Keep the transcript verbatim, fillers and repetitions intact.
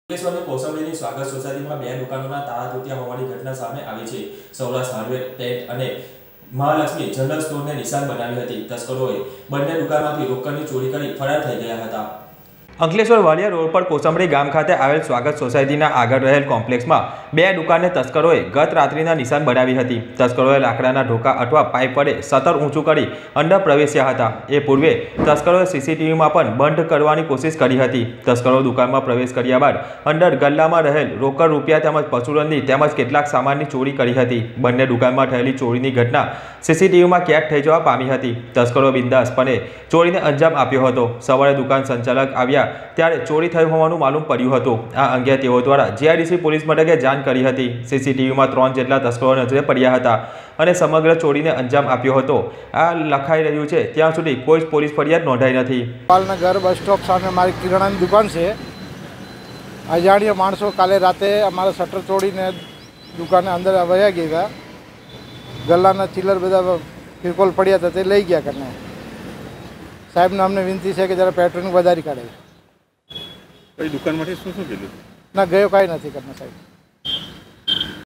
અંકલેશ્વરની કોસંબડીની સ્વાગત સોસાયટીમાં બે દુકાનોના તાળા તૂટ્યા હોવાની ઘટના સામે આવી છે। સૌરાષ્ટ્ર હાર્ડવેર ટેન્ટ અને મહાલક્ષ્મી જનરલ સ્ટોરને નિશાન બનાવી હતી। તસ્કરોએ બંને દુકાનમાંથી રોકડની ચોરી કરી ફરાર થઈ ગયા હતા। અંકલેશ્વર વાલિયા રોડ પર કોસંબડી ગામ ખાતે આવેલ સ્વાગત સોસાયટીના આગળ રહેલ કોમ્પ્લેક્સમાં બે દુકાનને તસ્કરોએ ગત રાત્રિના નિશાન બનાવી હતી। તસ્કરોએ લાકડાના ઢોકા અથવા પાઇપ વડે સતર ઊંચું કરી અંદર પ્રવેશ્યા હતા। એ પૂર્વે તસ્કરોએ સીસીટીવીમાં પણ બંધ કરવાની કોશિશ કરી હતી। તસ્કરો દુકાનમાં પ્રવેશ કર્યા બાદ અંદર ગલ્લામાં રહેલ રોકડ રૂપિયા તેમજ પશુરંદી તેમજ કેટલાક સામાનની ચોરી કરી હતી। બંને દુકાનમાં થયેલી ચોરીની ઘટના સીસીટીવીમાં કેદ થઈ જવા પામી હતી। તસ્કરો બિંદાસપણે ચોરીને અંજામ આપ્યો હતો। સવારે દુકાન સંચાલક આવ્યા ત્યારે ચોરી થઈ હોવાનું માલુમ પડ્યું હતું। આ અંગે તેઓ દ્વારા જીઆઈડીસી પોલીસ મથકે જાણ કરી હતી। સીસીટીવીમાં ત્રણ જેટલા તસ્કરો નજરે પડ્યા હતા અને સમગ્ર ચોરીને અંજામ આપ્યો હતો। આ લખાઈ રહ્યું છે ત્યાં સુધી કોઈ પોલીસ ફરિયાદ નોંધાઈ નથી। પાલનગર બસ સ્ટોપ સામે મારી કિરાણાની દુકાન છે। અજાણ્યા માણસો કાલે રાતે અમારા શટર તોડીને દુકાને અંદર વયા ગયા। ગલ્લાના ચિલ્લર બધા ફિરકોલ પડ્યા હતા તે લઈ ગયા કરીને। સાહેબને અમને વિનંતી છે કે જરા પેટ્રોલિંગ વધારી કાઢે। કઈ દુકાનમાંથી શું શું કીધું? ના ગયો કાંઈ નથી કરना સાહેબ।